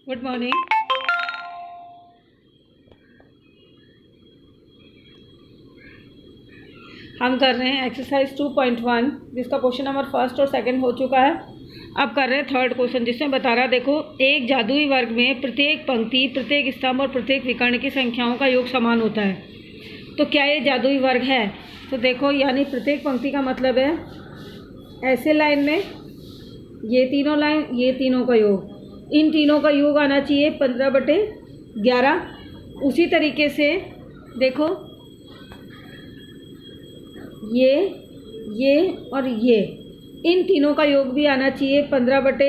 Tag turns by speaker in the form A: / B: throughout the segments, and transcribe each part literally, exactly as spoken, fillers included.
A: Good morning. हम कर रहे हैं एक्सरसाइज टू पॉइंट वन, जिसका क्वेश्चन नंबर फर्स्ट और सेकंड हो चुका है। अब कर रहे हैं थर्ड क्वेश्चन, जिसमें बता रहा है, देखो, एक जादुई वर्ग में प्रत्येक पंक्ति, प्रत्येक स्तंभ और प्रत्येक विकर्ण की संख्याओं का योग समान होता है। तो क्या ये जादुई वर्ग है? तो देखो, यानी प्रत्येक पंक्ति का मतलब है ऐसे लाइन में ये तीनों लाइन, ये तीनों का योग, इन तीनों का योग आना चाहिए पंद्रह बटे ग्यारह। उसी तरीके से देखो, ये ये और ये, इन तीनों का योग भी आना चाहिए पंद्रह बटे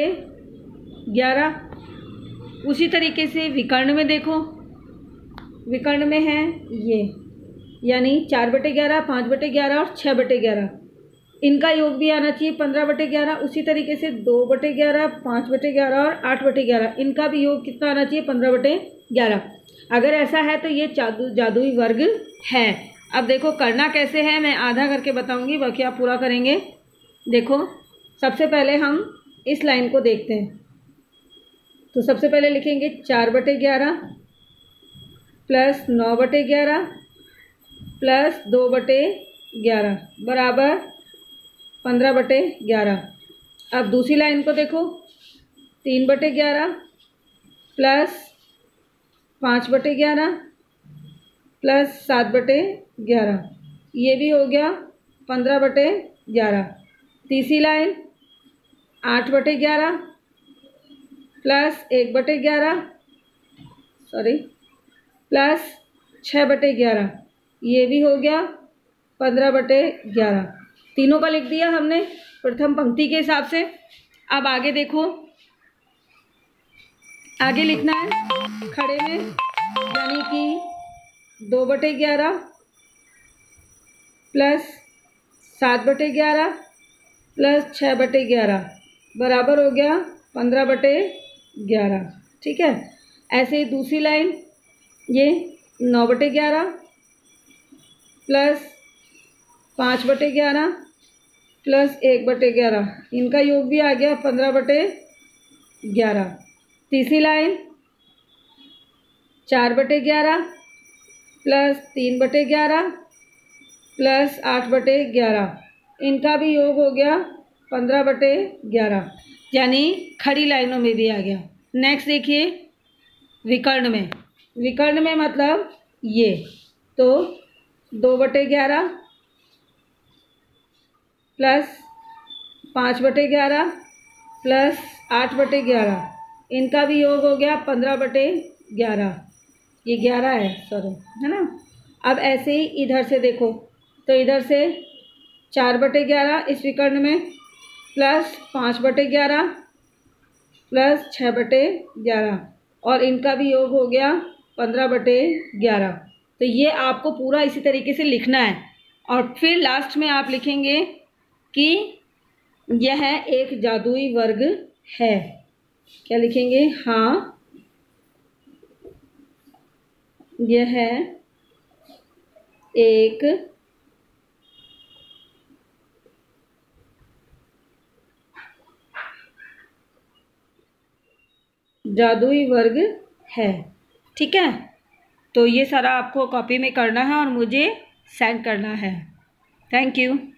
A: ग्यारह। उसी तरीके से विकर्ण में देखो, विकर्ण में है ये, यानी चार बटे ग्यारह, पाँच बटे ग्यारह और छः बटे ग्यारह, इनका योग भी आना चाहिए पंद्रह बटे ग्यारह। उसी तरीके से दो बटे ग्यारह, पाँच बटे ग्यारह और आठ बटे ग्यारह, इनका भी योग कितना आना चाहिए? पंद्रह बटे ग्यारह। अगर ऐसा है तो ये जादू जादुई वर्ग है। अब देखो करना कैसे है, मैं आधा करके बताऊंगी, बाकी आप पूरा करेंगे। देखो, सबसे पहले हम इस लाइन को देखते हैं। तो सबसे पहले लिखेंगे चार बटे ग्यारह प्लस नौ बटे ग्यारह प्लस दो बटे ग्यारह बराबर पंद्रह बटे ग्यारह। अब दूसरी लाइन को देखो, तीन बटे ग्यारह प्लस पाँच बटे ग्यारह प्लस सात बटे ग्यारह, ये भी हो गया पंद्रह बटे ग्यारह। तीसरी लाइन आठ बटे ग्यारह प्लस एक बटे ग्यारह सॉरी प्लस छः बटे ग्यारह, ये भी हो गया पंद्रह बटे ग्यारह। तीनों का लिख दिया हमने प्रथम पंक्ति के हिसाब से। अब आगे देखो, आगे लिखना है खड़े में, यानी कि दो बटे ग्यारह प्लस सात बटे ग्यारह प्लस छः बटे ग्यारह बराबर हो गया पंद्रह बटे ग्यारह। ठीक है, ऐसे ही दूसरी लाइन, ये नौ बटे ग्यारह प्लस पाँच बटे ग्यारह प्लस एक बटे ग्यारह, इनका योग भी आ गया पंद्रह बटे ग्यारह। तीसरी लाइन चार बटे ग्यारह प्लस तीन बटे ग्यारह प्लस आठ बटे ग्यारह, इनका भी योग हो गया पंद्रह बटे ग्यारह, यानी खड़ी लाइनों में भी आ गया। नेक्स्ट देखिए विकर्ण में, विकर्ण में मतलब ये, तो दो बटे ग्यारह प्लस पाँच बटे ग्यारह प्लस आठ बटे ग्यारह, इनका भी योग हो गया पंद्रह बटे ग्यारह, ये ग्यारह है सॉरी, है ना। अब ऐसे ही इधर से देखो, तो इधर से चार बटे ग्यारह इस विकर्ण में प्लस पाँच बटे ग्यारह प्लस छः बटे ग्यारह, और इनका भी योग हो गया पंद्रह बटे ग्यारह। तो ये आपको पूरा इसी तरीके से लिखना है, और फिर लास्ट में आप लिखेंगे कि यह एक जादुई वर्ग है। क्या लिखेंगे? हाँ, यह एक जादुई वर्ग है। ठीक है, तो ये सारा आपको कॉपी में करना है और मुझे सेंड करना है। Thank you.